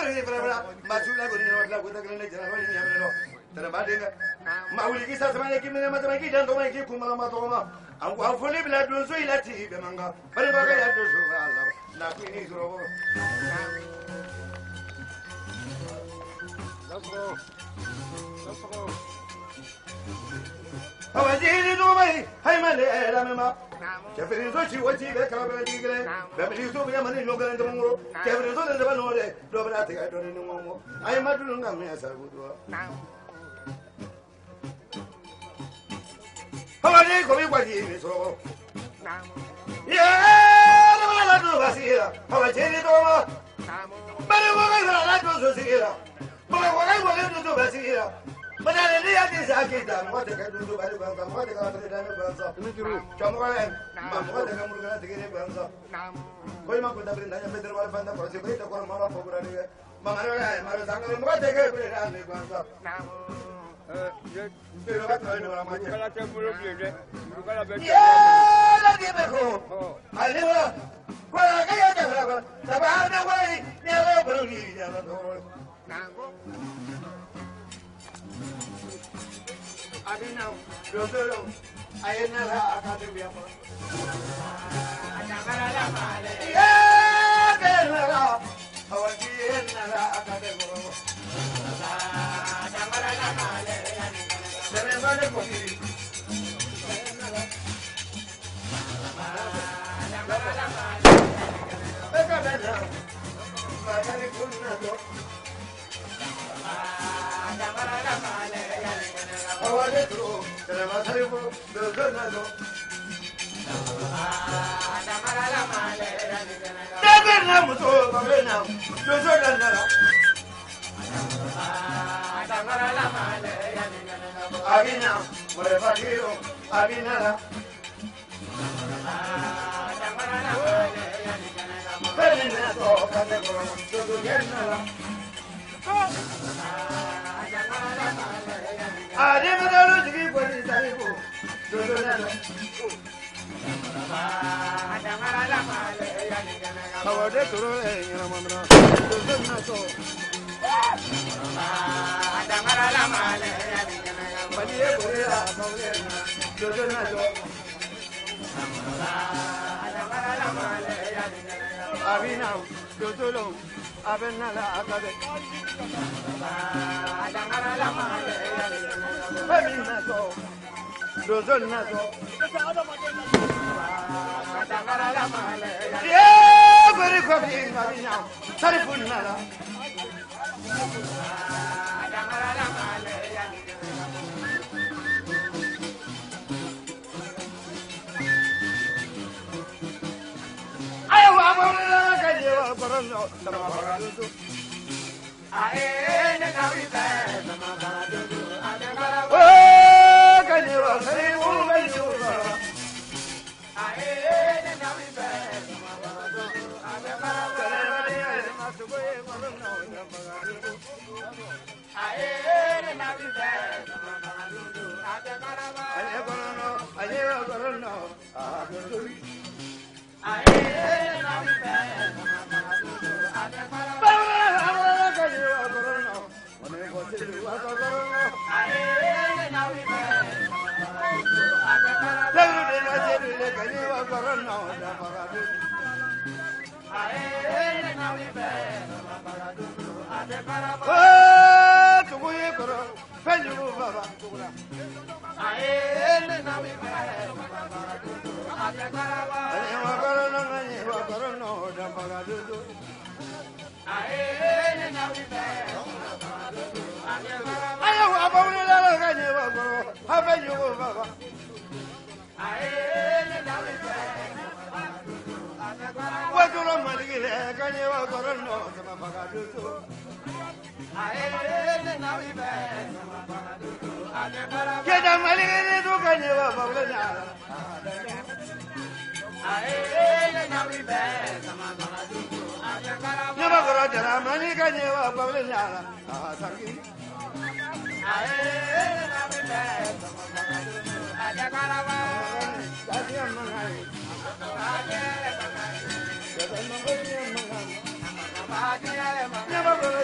Masula gurino la guta grande jara wani yamno tara badinga mauli kisa samanya kimene matamaki dando mai kuma matoma an ko afoli bla do so ilati be manga bari baga ya do so Allah na kini zuro awajini do mai hay male la mema Kefiri so ci wati be kala be digre be mi so be mani no gande mo kefiri so de ba no de do ba ta ga do ni mo ay madu ngam me asa gudo hawani ko bi kwaji ni so ye la do basira hawajini do ma bare mo ga la do so sira mo ga do basira Madame ni ati sakita mwate kadudu bari banza mwate kadudu dane banza chamwale mwate kamurugana tigere banza koi makuta brinda ya bedro wal banda ko se ko ko mala fogura ni mangaro ya maro sangare mwate ke brinda banza pero va a no la mañana kala te muro biere kala be ya la di be ko ale wala ko ka ya ta wala ta ba na wai ne lo bro ni ya no Adina, Rosolo, Ayana, Academia. Adamara Male, Yagara, our Diana Academy. Adamara Male, Adamara Male. Never